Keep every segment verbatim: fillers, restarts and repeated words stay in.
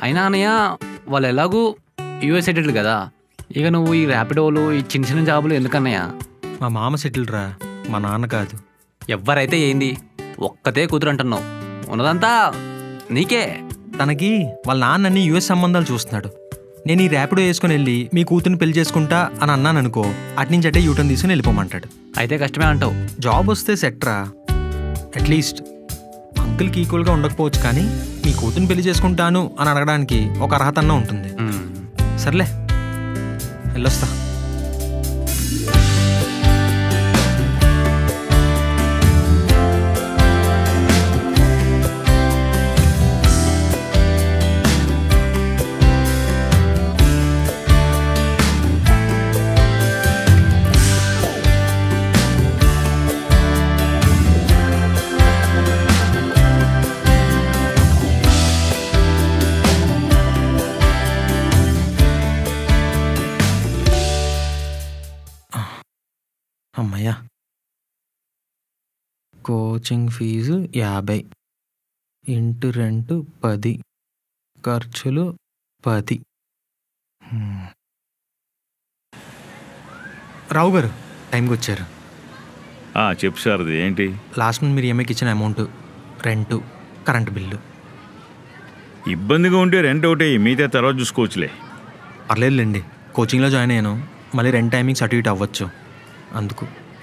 అయినా అన్నయ్య వాళ్ళు ఎలాగూ యూఎస్ సెటిల్డ్ కదా, ఇక నువ్వు ఈ ర్యాపిడోలు ఈ చిన్న చిన్న జాబులు ఎందుకన్నయ్య? మా మామ సెటిల్డ్ రా, మా నాన్న కాదు. ఎవరైతే ఏంది, ఒక్కతే కూతురు అంటున్నావు, ఉన్నదంతా నీకే. తనకి వాళ్ళ నాన్న అన్ని యూఎస్ సంబంధాలు చూస్తున్నాడు. నేను ఈ ర్యాపిడో వేసుకుని వెళ్ళి మీ కూతుర్ని పెళ్లి చేసుకుంటా అని అన్నాను అనుకో, అటు నుంచి అట్టే యూటర్న్ తీసుకుని వెళ్ళిపోమంటాడు. అయితే కష్టమే అంటావు. జాబ్ వస్తే సెట్రా, అట్లీస్ట్ అంకుల్కి ఈక్వల్గా ఉండకపోవచ్చు కానీ మీ కూతుర్ని పెళ్లి చేసుకుంటాను అని అడగడానికి ఒక అర్హత అన్న ఉంటుంది. సర్లే వెళ్ళొస్తా. అమ్మయ్యా, కోచింగ్ ఫీజు యాభై, ఇంటి రెంట్ పది, ఖర్చులు పది. రావు గారు టైంకి వచ్చారు. చెప్పు సార్, అది ఏంటి? లాస్ట్ మంత్ మీరు ఈఎంఐకి ఇచ్చిన అమౌంట్, రెంటు, కరెంటు బిల్లు. ఇబ్బందిగా ఉంటే రెంట్ ఒకటి, మిగతా తర్వాత చూసుకోవచ్చులే. పర్లేదులేండి, కోచింగ్లో జాయిన్ అయ్యాను, మళ్ళీ రెంట్ టైమింగ్స్ అటు ఇటు అవ్వచ్చు అందుకు.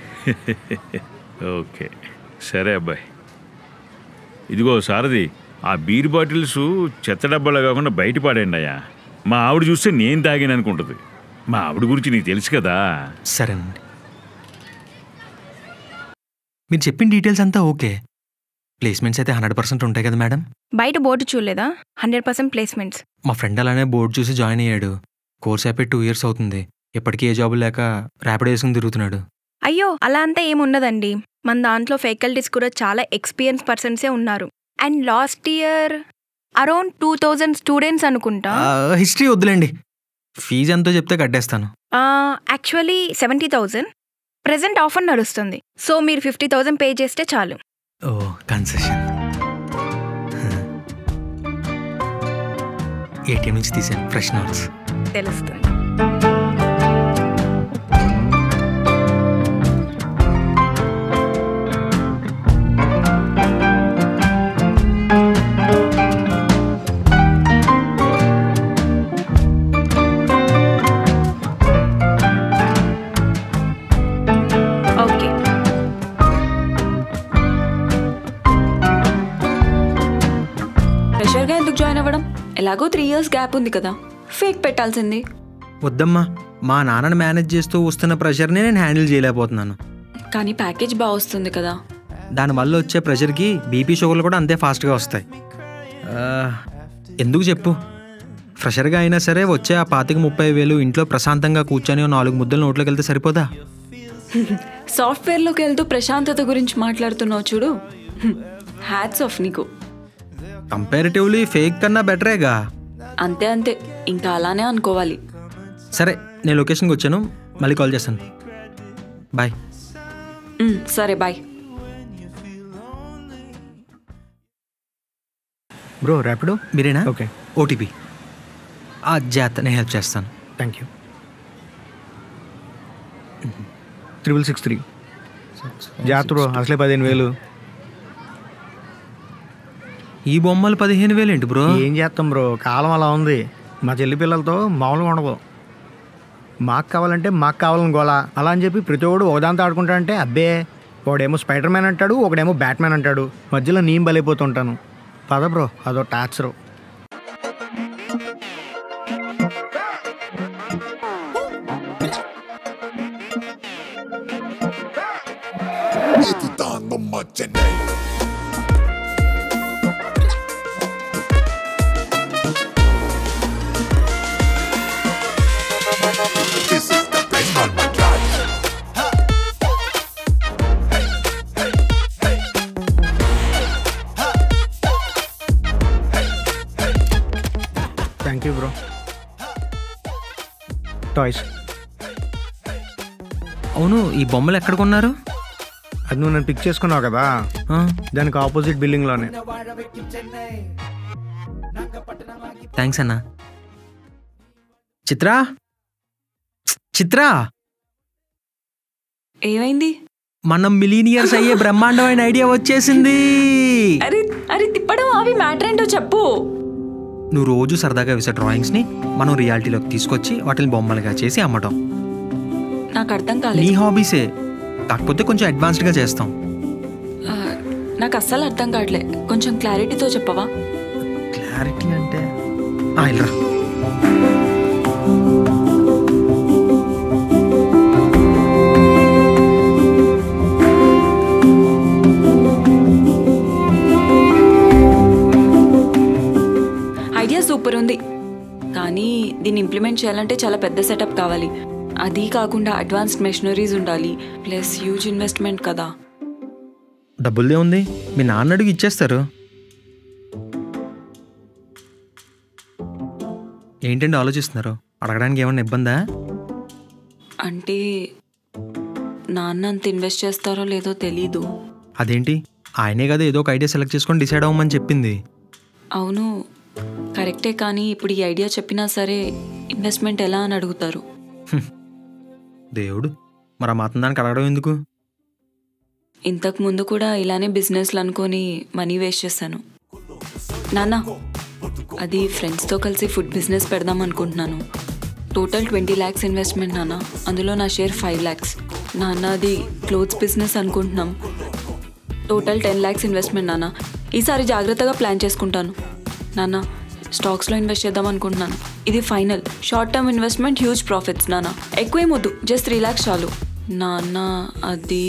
ఓకే సరే అబ్బాయి. ఇదిగో సారది, ఆ బీర్ బాటిల్స్ చెత్త డబ్బాలో కాకుండా బయట పాడండి అయ్యా. మా ఆవిడ చూస్తే నేను తాగాను అనుకుంటుంది. మా ఆవిడ గురించి నీకు తెలుసు కదా. సరేనండి, మీరు చెప్పిన డీటెయిల్స్ అంతా ఓకే. ప్లేస్మెంట్స్ అయితే హండ్రెడ్ పర్సెంట్ ఉంటాయి కదా మేడం? బయట బోర్డు చూడలేదా? Hundred percent placements. మా ఫ్రెండ్ అలానే బోర్డు చూసి జాయిన్ అయ్యాడు. కోర్స్ అయిపోయి టూ ఇయర్స్ అవుతుంది, ఇప్పటికీ ఏ జాబు లేక ర్యాపిడో వేసుకుని తిరుగుతున్నాడు. అయ్యో అలా అంతా ఏముండదండి, మన దాంట్లో ఫ్యాకల్టీస్ కూడా చాలా ఎక్స్పీరియన్స్ పర్సన్సే ఉన్నారు. And last year around two thousand students అనుకుంటా. హిస్టరీ వద్దులేండి, ఫీజు ఎంతో చెప్తే కట్టేస్తాను. Actually seventy thousand present offer నడుస్తుంది, సో మీరు ఫిఫ్టీ థౌజండ్ పే చేస్తే చాలు. ఓ కన్సెషన్. ఏటీఎం నుంచి తీసాను, ఫ్రెష్ నోట్స్. తెలుస్తుంది. ఫ్రెషర్గా ఎందుకు జాయిన్ అవ్వడం? ఎలాగో త్రీ ఇయర్స్ గ్యాప్ ఉంది కదా, ఫేక్ పెట్టాల్సింది. వద్దమ్మా, మా నాన్నని మేనేజ్ చేస్తూ వస్తున్న ప్రెషర్ని నేను హ్యాండిల్ చేయలేకపోతున్నాను. కానీ ప్యాకేజ్ బాగా వస్తుంది కదా. దానివల్ల వచ్చే ప్రెషర్కి బీపీ షుగర్లు కూడా అంతే ఫాస్ట్గా వస్తాయి. ఎందుకు చెప్పు, ఫ్రెషర్గా అయినా సరే వచ్చే ఆ పాతిక ముప్పై వేలు ఇంట్లో ప్రశాంతంగా కూర్చొని నాలుగు ముద్దలు నోట్లోకి వెళ్తే సరిపోదా? సాఫ్ట్వేర్లోకి వెళ్తూ ప్రశాంతత గురించి మాట్లాడుతున్నావు చూడు, హ్యాట్స్ ఆఫ్ నీకు. కంపారిటివ్లీ ఫేక్ కన్నా బెటరేగా. అంతే అంతే, ఇంకా అలానే అనుకోవాలి. సరే నేను లొకేషన్కి వచ్చాను, మళ్ళీ కాల్ చేస్తాను. బాయ్. సరే బాయ్. బ్రో ర్యాపిడో మీరేనా? ఓకే. ఓటీపీ ఆ జాత్ నేను హెల్ప్ చేస్తాను. Thank you. Triple six three జాత్ బ్రో, అసలే పదిహేను వేలు. ఈ బొమ్మలు పదిహేను వేలు ఏంటి బ్రో? ఏం చేస్తాం బ్రో, కాలం అలా ఉంది. మా చెల్లి పిల్లలతో మామూలుగా ఉండదు. మాకు కావాలంటే మాకు కావాలని గోలా అలా అని చెప్పి ప్రతి ఒక్కడు ఒకదాంతో ఆడుకుంటా అంటే అబ్బే, ఒకడేమో స్పైడర్ మ్యాన్ అంటాడు, ఒకడేమో బ్యాట్మ్యాన్ అంటాడు, మధ్యలో నేను బలైపోతుంటాను. పద బ్రో, అదో torture. Thank you bro. Toys. అవును, ఈ బొమ్మలు ఎక్కడ కొన్నారు? అది నువ్వు నన్ను పిక్ చేసుకున్నావు కదా, దానికి ఆపోజిట్ బిల్డింగ్లోనే. థ్యాంక్స్ అన్నా. చిత్ర చిత్ర ఏమైంది? మనం మిలీనియర్స్ అయ్యే బ్రహ్మాండమైన ఐడియా వచ్చేసింది. అరే అరే తిప్పడం అవి మ్యాటర్ ఏంటో చెప్పు. నువ్వు రోజు సరదాగా వేసే డ్రాయింగ్స్ని మనం రియాలిటీలోకి తీసుకొచ్చి వాటిని బొమ్మలుగా చేసి అమ్మటం. నాకు అర్థం నీ కాలేదు. హాబీసే, కాకపోతే కొంచెం అడ్వాన్స్డ్గా చేస్తాం. ఆ, నాకు అస్సలు అర్థం కావట్లే. కొంచెం క్లారిటీతో చెప్పవా? క్లారిటీ అంటే ఆ, ఇల్రా. ఐడియా సూపర్ ఉంది, కానీ దీన్ని ఇంప్లిమెంట్ చేయాలంటే చాలా పెద్ద సెటప్ కావాలి. అది కాకుండా అడ్వాన్స్డ్ మెషినరీస్ ఉండాలి, ప్లస్ హ్యూజ్ ఇన్వెస్ట్మెంట్ కదా. డబ్బులదే ఉంది, మీ నాన్న అడుగు ఇచ్చేస్తారు. ఏంటండి ఆలోచిస్తున్నారు? అడగడానికి ఏమన్నా ఇబ్బందా? అంటే నాన్న అంత ఇన్వెస్ట్ చేస్తారో లేదో తెలీదు. అదేంటి, ఆయనే కదా ఏదో ఒక ఐడియా సెలెక్ట్ చేసుకొని డిసైడ్ అవ్వమని చెప్పింది. అవును కరెక్టే, కానీ ఇప్పుడు ఈ ఐడియా చెప్పినా సరే ఇన్వెస్ట్మెంట్ ఎలా అని అడుగుతారు. దేవుడు, మరి ఆ మాత్రం దానికి అడగడం ఎందుకు? ఇంతకు ముందు కూడా ఇలానే బిజినెస్లు అనుకొని మనీ వేస్ట్ చేశాను. నాన్న, అది ఫ్రెండ్స్తో కలిసి ఫుడ్ బిజినెస్ పెడదాం అనుకుంటున్నాను. టోటల్ ట్వంటీ ల్యాక్స్ ఇన్వెస్ట్మెంట్ నాన్న, అందులో నా షేర్ ఫైవ్ ల్యాక్స్. నాన్న, అది క్లోత్స్ బిజినెస్ అనుకుంటున్నాం. టోటల్ టెన్ ల్యాక్స్ ఇన్వెస్ట్మెంట్ నాన్న. ఈసారి జాగ్రత్తగా ప్లాన్ చేసుకుంటాను. నాన్న, స్టాక్స్లో ఇన్వెస్ట్ చేద్దాం అనుకుంటున్నాను. ఇది final short term investment, huge profits నాన్న. ఎక్కువేమొద్దు, జస్ట్ త్రీ ల్యాక్స్ చాలు నాన్న. అది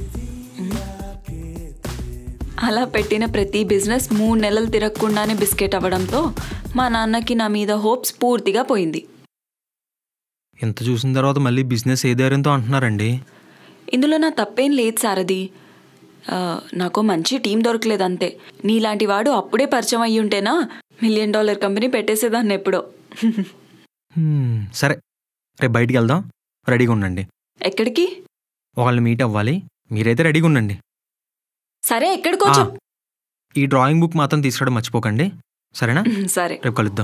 అలా పెట్టిన ప్రతి బిజినెస్ మూడు నెలలు తిరగకుండానే బిస్కెట్ అవ్వడంతో మా నాన్నకి నా మీద హోప్స్ పూర్తిగా పోయింది. ఇంత చూసిన తర్వాత మళ్ళీ బిజినెస్ ఏ ధైర్యంతో అంటున్నారండి? ఇందులో నా తప్పేం లేదు సారథి. నాకు మంచి టీం దొరకలేదు అంతే. నీలాంటి వాడు అప్పుడే పరిచయం అయ్యి ఉంటేనా మిలియన్ డాలర్ కంపెనీ పెట్టేసేదాన్ని ఎప్పుడో. సరే, రేపు బయటికి వెళ్దాం, రెడీగా ఉండండి. ఎక్కడికి? వాళ్ళని మీట్ అవ్వాలి, మీరైతే రెడీగా ఉండండి. సరే, ఎక్కడికో చెప్పు. ఈ డ్రాయింగ్ బుక్ మాత్రం తీసుకురావడం మర్చిపోకండి, సరేనా? సరే, రేపు కలుద్దాం.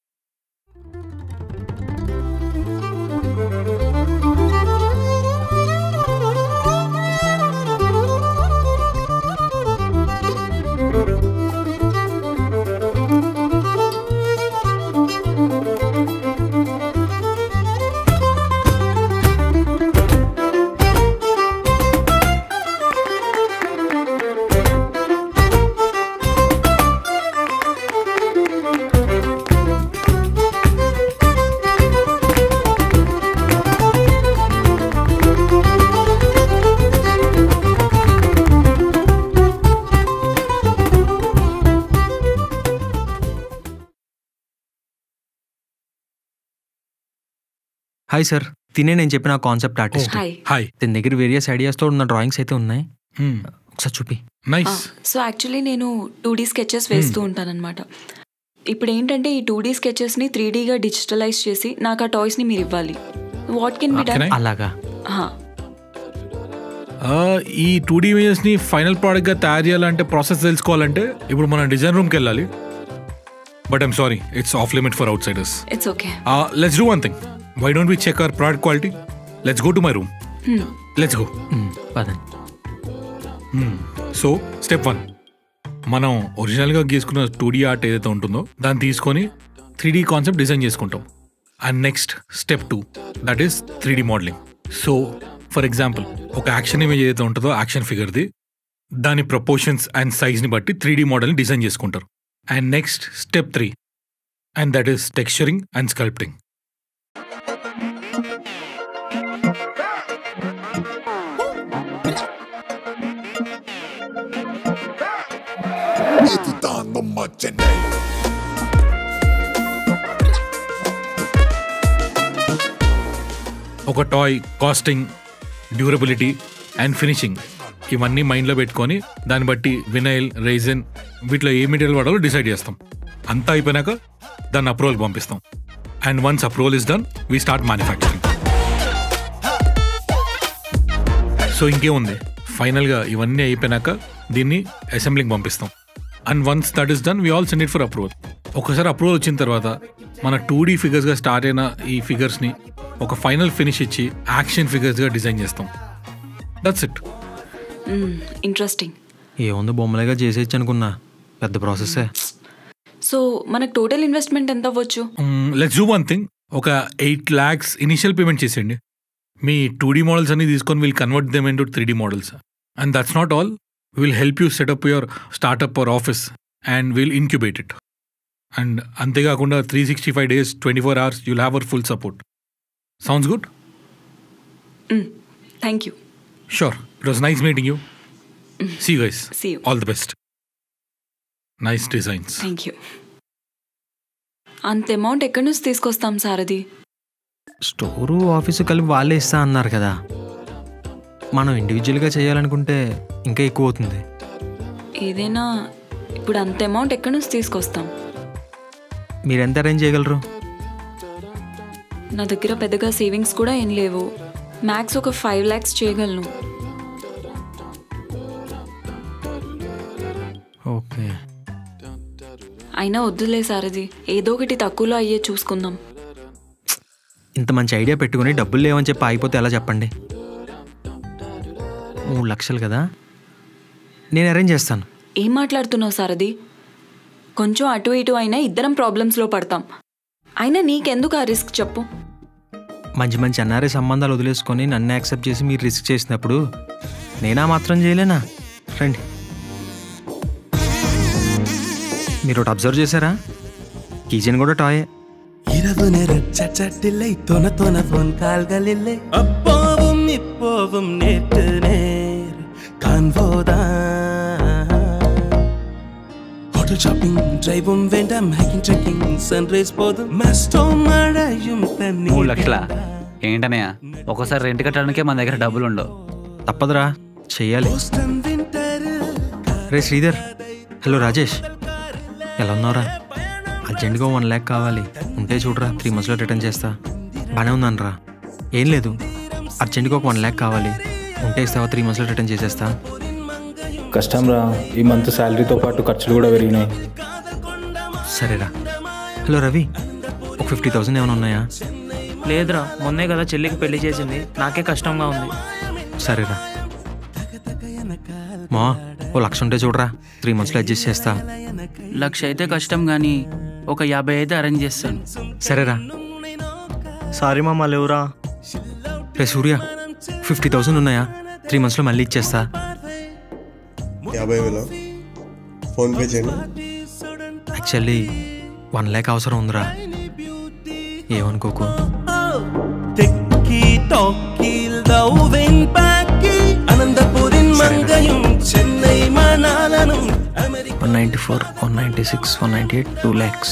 హాయ్ సార్, తినే నేను చెప్పిన కాన్సెప్ట్ ఆర్టిస్ట్. హాయ్. హాయ్. దీని దగ్గర వేరియస్ ఐడియాస్తో ఉన్న డ్రాయింగ్స్ అయితే ఉన్నాయి, ఒకసారి చూపి. నైస్. సో యాక్చువల్లీ నేను టూ డీ స్కెచెస్ వేస్తూ ఉంటానన్నమాట. ఇప్పుడు ఏంటంటే ఈ టూ డీ స్కెచెస్ని త్రీ డీగా డిజిటలైజ్ చేసి నాకు ఆ టాయ్స్ని మీరు ఇవ్వాలి. What can be done? అలాగా? ఈ టూ డీ ఇమేజెస్ని ఫైనల్ ప్రోడక్ట్గా తయారు చేయాలంటే ప్రాసెస్ తెలుసుకోవాలంటే ఇప్పుడు మనం డిజైన్ రూమ్కి వెళ్ళాలి. But I'm sorry, it's off limit for outsiders. It's okay. Let's do one thing. Why don't we check our product quality? Let's go to my room. Hmm. Let's go. పదండి. So step one, మనం ఒరిజినల్గా గీసుకున్న two D art ఏదైతే ఉంటుందో దాన్ని తీసుకొని three D concept design చేసుకుంటాం. And next step two, that is three D modeling. So for example, ఒక action image ఏదైతే ఉంటుందో యాక్షన్ ఫిగర్ది, దాని ప్రపోర్షన్స్ అండ్ సైజ్ని బట్టి త్రీ డీ మోడల్ని డిజైన్ చేసుకుంటారు. And next step three, and that is texturing and sculpting. ఒక toy casting, durability and finishing ఇవన్నీ మైండ్లో పెట్టుకొని దాన్ని బట్టి వినైల్, రైజిన్ వీటిలో ఏ మెటీరియల్ వాడాలో డిసైడ్ చేస్తాం. అంతా అయిపోయినాక దాన్ని అప్రూవల్కి పంపిస్తాం. And once approval is done, we start manufacturing. So ఇంకేముంది, ఫైనల్గా ఇవన్నీ అయిపోయినాక దీన్ని అసెంబ్లింగ్ పంపిస్తాం. And once that is done, we all send it for approval. ఒకసారి అప్రూవల్ వచ్చిన తర్వాత మన టూ డీ ఫిగర్స్గా స్టార్ట్ అయిన ఈ ఫిగర్స్ని ఒక ఫైనల్ ఫినిష్ ఇచ్చి యాక్షన్ ఫిగర్స్గా డిజైన్ చేస్తాం. That's it. ఇంట్రెస్టింగ్. ఏముందో బొమ్మలుగా చేసేయచ్చు అనుకున్నా, పెద్ద ప్రాసెస్సే. సో మనకు టోటల్ ఇన్వెస్ట్మెంట్ ఎంత అవ్వచ్చు? Let's do one thing. ఒక ఎయిట్ ల్యాక్స్ ఇనిషియల్ పేమెంట్ చేసేయండి. మీ టూ డీ మోడల్స్ అన్ని తీసుకొని will convert them into three D models. And that's not all, will help you setup your startup or office and will incubate it. And అంతేకాకుండా three sixty five days twenty four hours you'll have our full support. Sounds good? Thank you. Sure. It was nice meeting you. See you guys. See you. All the best. Nice designs. Thank you. అంత amount ఎక్కడి నుంచి తీసుకొస్తాం సారథి? Store office కలిపి వాళ్ళే ఇస్తా అన్నారు కదా, మనం ఇండివిజువల్గా చేయాలనుకుంటే ఇంకా ఎక్కువ అవుతుంది. ఏదైనా ఇప్పుడు అంత అమౌంట్ ఎక్కడి నుంచి తీసుకొస్తాం? మీరు ఎంత అరేంజ్ చేయగలరు? నా దగ్గర పెద్దగా సేవింగ్స్ కూడా ఏం లేవు. మ్యాక్స్ ఒక ఫైవ్ ల్యాక్స్ చేయగలను. ఓకే. అయినా వద్దులే సారథి, ఏదో ఒకటి తక్కువలో అయ్యే చూసుకుందాం. ఇంత మంచి ఐడియా పెట్టుకుని డబ్బులు లేవని చెప్పి ఆగిపోతే ఎలా చెప్పండి? మూడు లక్షలు కదా, నేను అరేంజ్ చేస్తాను. ఏం మాట్లాడుతున్నావు సారథి? కొంచెం అటు ఇటు అయినా ఇద్దరం ప్రాబ్లమ్స్లో పడతాం. అయినా నీకెందుకు ఆ రిస్క్ చెప్పు? మంచి మంచి ఎన్ఆర్ఐ సంబంధాలు వదిలేసుకొని నన్ను యాక్సెప్ట్ చేసి మీరు రిస్క్ చేసినప్పుడు నేనా మాత్రం చేయలేనా? రండి. మీరు ఒకటి అబ్జర్వ్ చేశారా? కిచెన్ కూడా టాయే. இரவு நேர சச்சட்டில்லை தொன தொன போன் கால்களில்லை அப்போவும் இப்போவும் நேற்று நேர் காண்போதான் ஹோட்டல் ஷாப்பிங் டிரைவும் வேண்டாம் ஹைக்கிங் ట్రెక్కింగ్ సన్ రైజ్ పోదుం మస్టో మడయం తన్ని మూడు లక్షల ఏంటనయ్య? ఒకసారి రెంట్ కట్టడానికే మన దగ్గర డబ్బులు ఉండవు. తప్పదురా, చెయ్యాలి. రే శ్రీధర్. హలో రాజేష్, ఎలా ఉన్నారా? అర్జెంట్గా వన్ ల్యాక్ కావాలి, ఉంటే చూడరా, త్రీ మంత్స్లో రిటర్న్ చేస్తా. బాగానే ఉన్నాను రా. ఏం లేదు, అర్జెంట్గా ఒక వన్ ల్యాక్ కావాలి, ఉంటే ఇస్తావా? త్రీ మంత్స్లో రిటర్న్ చేసేస్తా. కష్టం రా, ఈ మంత్ శాలరీతో పాటు ఖర్చులు కూడా పెరిగినాయి. సరేరా. హలో రవి, ఒక ఫిఫ్టీ థౌసండ్ ఏమైనా ఉన్నాయా? లేదురా, మొన్నే కదా చెల్లికి పెళ్లి చేసింది, నాకే కష్టంగా ఉంది. సరేరా. మా ఓ లక్ష ఉంటే చూడరా, త్రీ మంత్స్లో అడ్జస్ట్ చేస్తా. లక్ష అయితే కష్టం కానీ ఒక యాభై అయితే అరేంజ్ చేస్తాను. సరేరా. సారీ మామ, లేవురా. రే సూర్య, ఫిఫ్టీ థౌసండ్ ఉన్నాయా? త్రీ మంత్స్లో మళ్ళీ ఇచ్చేస్తా. యాభై వేలు ఫోన్పే చేయండి. యాక్చువల్లీ వన్ ల్యాక్ అవసరం ఉందిరా, ఏమనుకోకు. One ninety four one ninety six one ninety eight two lakhs.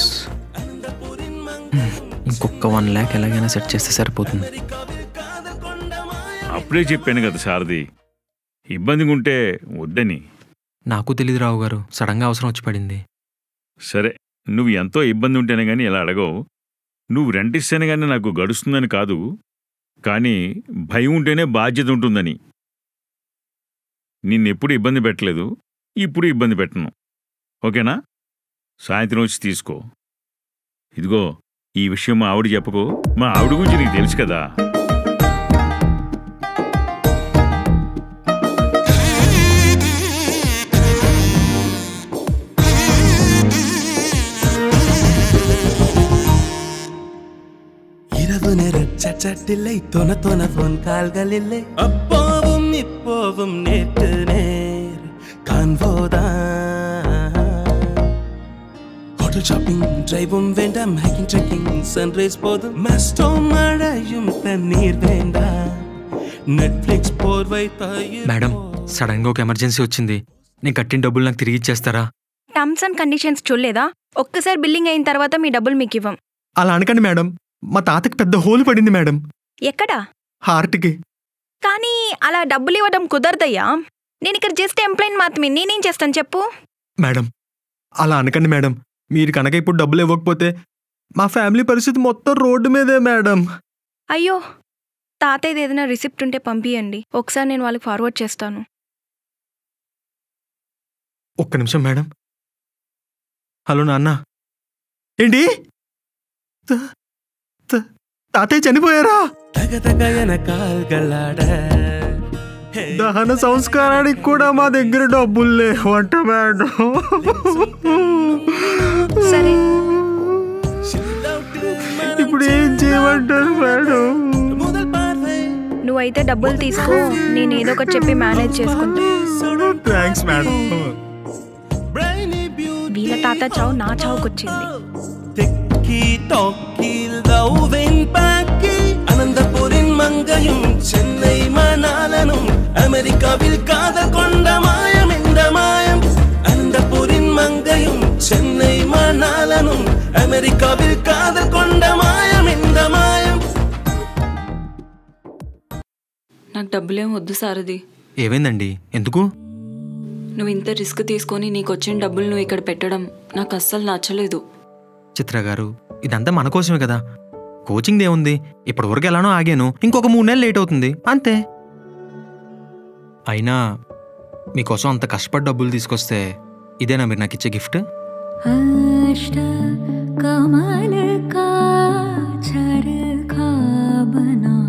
ఇంకొక వన్ ల్యాక్ ఎలాగైనా సెట్ చేస్తే సరిపోతుంది. అప్పుడే చెప్పాను కదా సారథి, ఇబ్బందిగా ఉంటే వద్దని. నాకు తెలీదు రావు గారు, సడన్గా అవసరం వచ్చి పడింది. సరే, నువ్వు ఎంతో ఇబ్బంది ఉంటేనే కానీ ఇలా అడగవు. నువ్వు రెంట్ ఇస్తేనే కానీ నాకు గడుస్తుందని కాదు, కానీ భయం ఉంటేనే బాధ్యత ఉంటుందని. నిన్నెప్పుడు ఇబ్బంది పెట్టలేదు, ఇప్పుడు ఇబ్బంది పెట్టను. ఓకేనా? సాయంత్రం వచ్చి తీసుకో. ఇదిగో, ఈ విషయం మా ఆవిడ చెప్పకు. మా ఆవిడ గురించి నీకు తెలుసు కదా. இரவு நேர சச்சட்டில்லை தொன தொன போன் கால்களில்லை அப்போவும் இப்போவும் நேற்று நேர் காண்போதான் ஹோட்டல் ஷாப்பிங் டிரைவும் வேண்டாம் ஹைக்கிங் ట్రెక్కింగ్ సన్ రైజ్ పోదుం మస్టో మడయం తన్నీర్ వేண்டாம் నెట్ఫ్లిక్స్ పోర్వై తాయి. మేడం, సడన్గా ఒక ఎమర్జెన్సీ వచ్చింది, నేను కట్టిన డబ్బులు నాకు తిరిగి ఇచ్చేస్తారా? టర్మ్స్ అండ్ కండిషన్స్ చూడలేదా? ఒక్కసారి బిల్లింగ్ అయిన తర్వాత మీ డబ్బులు మీకు ఇవ్వం. అలా అనకండి మేడం, మా తాతకి పెద్ద హోల్ పడింది మేడం. ఎక్కడా? హార్ట్కి. కానీ అలా డబ్బులు ఇవ్వడం కుదరదయ్యా. నేను ఇక్కడ జస్ట్ ఎంప్లాయ్ మాత్రమే, నేనేం చేస్తాను చెప్పు? మేడం, అలా అనకండి మేడం, మీరు కనుక ఇప్పుడు డబ్బులు ఇవ్వకపోతే మా ఫ్యామిలీ పరిస్థితి మొత్తం రోడ్డు మీదే మేడం. అయ్యో, తాతయ్యది ఏదైనా రిసిప్ట్ ఉంటే పంపియండి, ఒకసారి నేను వాళ్ళకి ఫార్వర్డ్ చేస్తాను. ఒక్క నిమిషం మేడం. హలో నాన్న, ఏంటి త- త- తాతయ్య చనిపోయారా? దహన సంస్కారానికి కూడా మా దగ్గర డబ్బులు లేవంట మేడం. సరే ఇప్పుడు ఏం చేయమంటారు మేడం? నువ్వైతే డబ్బులు తీసుకో, నేను ఏదో ఒకటి చెప్పి మేనేజ్ చేసుకుంటా. Thanks madam. వీళ్ళ తాత చావు నా చావుకొచ్చింది. அனந்தபுரின் மங்கையும் சென்னை மணாலனும் அமெரிக்காவில் காதல் கொண்ட மாயம் இந்த மாயம். அனந்தபுரின் மங்கையும் சென்னை மணாலனும் அமெரிக்காவில் காதல் கொண்ட மாயம் இந்த மாయం. నాకు డబ్బులేం వద్దు సారథి. ఏమైందండి? ఎందుకు? నువ్వు ఇంత రిస్క్ తీసుకొని నీకు వచ్చిన డబ్బులు నువ్వు ఇక్కడ పెట్టడం నాకు అస్సలు నచ్చలేదు. చిత్ర గారు, ఇదంతా మన కోసమే కదా. కోచింగ్ ఏముంది, ఇప్పటి వరకు ఎలానో ఆగాను, ఇంకొక మూడు నెలలు లేట్ అవుతుంది అంతే. అయినా మీకోసం అంత కష్టపడి డబ్బులు తీసుకొస్తే ఇదేనా మీరు నాకు ఇచ్చే గిఫ్ట్? అష్ట కమల కా చరఖా బనా